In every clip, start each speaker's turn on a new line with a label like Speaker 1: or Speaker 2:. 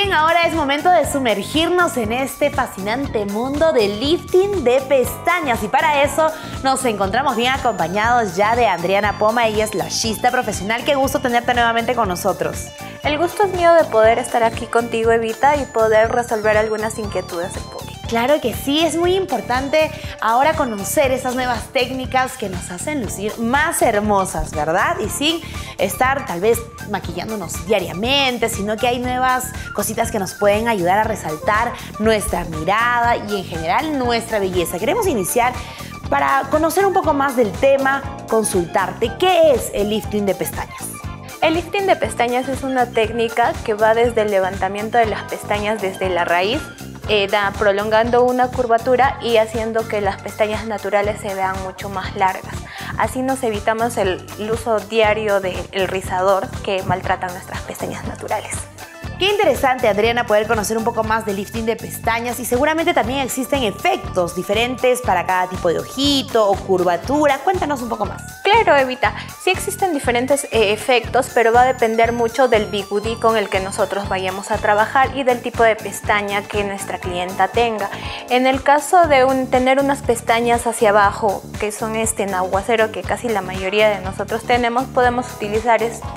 Speaker 1: Bien, ahora es momento de sumergirnos en este fascinante mundo del lifting de pestañas y para eso nos encontramos bien acompañados ya de Adriana Poma. Ella es lashista profesional. Qué gusto tenerte nuevamente con nosotros.
Speaker 2: El gusto es mío de poder estar aquí contigo, Evita, y poder resolver algunas inquietudes del público.
Speaker 1: Claro que sí, es muy importante ahora conocer esas nuevas técnicas que nos hacen lucir más hermosas, ¿verdad? Y sin estar tal vez maquillándonos diariamente, sino que hay nuevas cositas que nos pueden ayudar a resaltar nuestra mirada y en general nuestra belleza. Queremos iniciar para conocer un poco más del tema, consultarte. ¿Qué es el lifting de pestañas?
Speaker 2: El lifting de pestañas es una técnica que va desde el levantamiento de las pestañas desde la raíz, prolongando una curvatura y haciendo que las pestañas naturales se vean mucho más largas. Así nos evitamos el uso diario del rizador que maltrata nuestras pestañas naturales.
Speaker 1: Qué interesante, Adriana, poder conocer un poco más del lifting de pestañas y seguramente también existen efectos diferentes para cada tipo de ojito o curvatura. Cuéntanos un poco más.
Speaker 2: Claro, Evita, sí existen diferentes efectos, pero va a depender mucho del bigudí con el que nosotros vayamos a trabajar y del tipo de pestaña que nuestra clienta tenga. En el caso de tener unas pestañas hacia abajo, que son en aguacero, que casi la mayoría de nosotros tenemos, podemos utilizar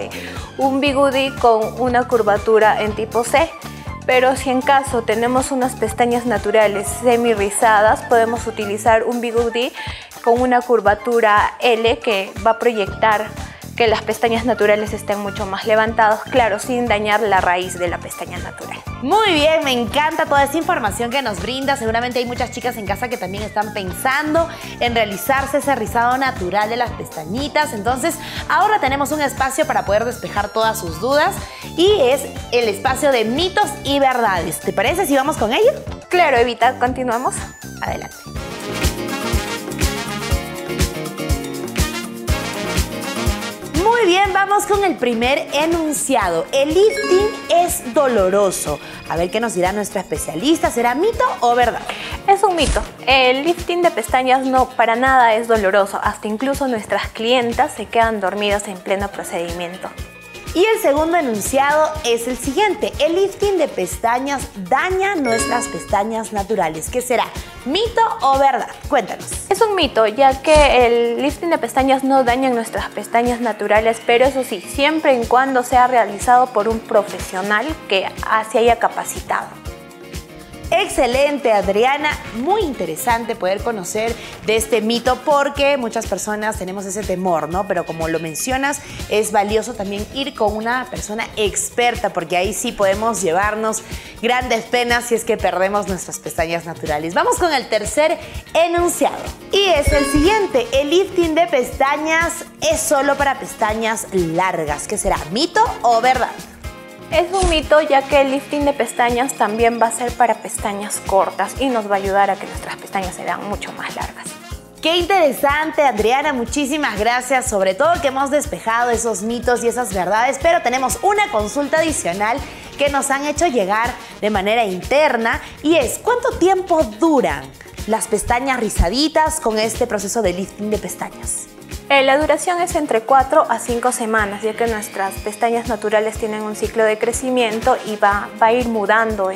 Speaker 2: un bigudí con una curvatura en tipo C. Pero si en caso tenemos unas pestañas naturales semi rizadas, podemos utilizar un bigudí con una curvatura L que va a proyectar que las pestañas naturales estén mucho más levantadas, claro, sin dañar la raíz de la pestaña natural.
Speaker 1: Muy bien, me encanta toda esta información que nos brinda. Seguramente hay muchas chicas en casa que también están pensando en realizarse ese rizado natural de las pestañitas. Entonces, ahora tenemos un espacio para poder despejar todas sus dudas y es el espacio de mitos y verdades. ¿Te parece si vamos con ello?
Speaker 2: Claro, Evita, continuamos.
Speaker 1: Adelante. Muy bien, vamos con el primer enunciado. El lifting es doloroso. A ver qué nos dirá nuestra especialista. ¿Será mito o verdad?
Speaker 2: Es un mito. El lifting de pestañas no para nada es doloroso. Hasta incluso nuestras clientas se quedan dormidas en pleno procedimiento.
Speaker 1: Y el segundo enunciado es el siguiente. El lifting de pestañas daña nuestras pestañas naturales. ¿Qué será? ¿Mito o verdad? Cuéntanos.
Speaker 2: Es un mito, ya que el lifting de pestañas no daña nuestras pestañas naturales, pero eso sí, siempre y cuando sea realizado por un profesional que se haya capacitado.
Speaker 1: Excelente, Adriana. Muy interesante poder conocer de este mito porque muchas personas tenemos ese temor, ¿no? Pero como lo mencionas, es valioso también ir con una persona experta porque ahí sí podemos llevarnos grandes penas si es que perdemos nuestras pestañas naturales. Vamos con el tercer enunciado. Y es el siguiente. El lifting de pestañas es solo para pestañas largas. ¿Qué será? ¿Mito o verdad?
Speaker 2: Es un mito, ya que el lifting de pestañas también va a ser para pestañas cortas y nos va a ayudar a que nuestras pestañas se vean mucho más largas.
Speaker 1: Qué interesante, Adriana, muchísimas gracias, sobre todo que hemos despejado esos mitos y esas verdades, pero tenemos una consulta adicional que nos han hecho llegar de manera interna y es ¿cuánto tiempo duran las pestañas rizaditas con este proceso de lifting de pestañas?
Speaker 2: La duración es entre 4 a 5 semanas, ya que nuestras pestañas naturales tienen un ciclo de crecimiento y va a ir mudando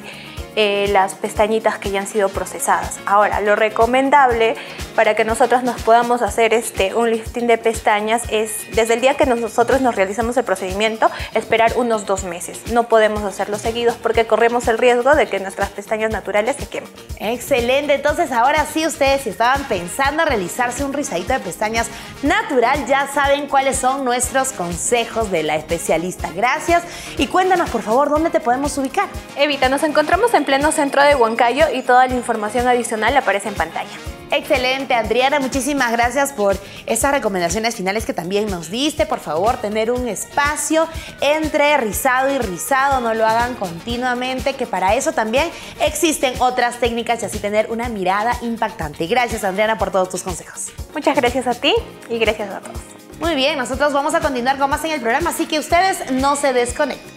Speaker 2: las pestañitas que ya han sido procesadas. Ahora, lo recomendable para que nosotros nos podamos hacer un lifting de pestañas es desde el día que nosotros nos realizamos el procedimiento, esperar unos 2 meses. No podemos hacerlo seguidos porque corremos el riesgo de que nuestras pestañas naturales se quemen.
Speaker 1: Excelente, entonces ahora sí ustedes si estaban pensando realizarse un rizadito de pestañas natural, ya saben cuáles son nuestros consejos de la especialista. Gracias y cuéntanos por favor dónde te podemos ubicar.
Speaker 2: Evita, nos encontramos en pleno centro de Huancayo y toda la información adicional aparece en pantalla.
Speaker 1: Excelente, Adriana, muchísimas gracias por esas recomendaciones finales que también nos diste. Por favor, tener un espacio entre rizado y rizado, no lo hagan continuamente, que para eso también existen otras técnicas y así tener una mirada impactante. Gracias, Adriana, por todos tus consejos.
Speaker 2: Muchas gracias a ti y gracias a todos.
Speaker 1: Muy bien, nosotros vamos a continuar con más en el programa, así que ustedes no se desconecten.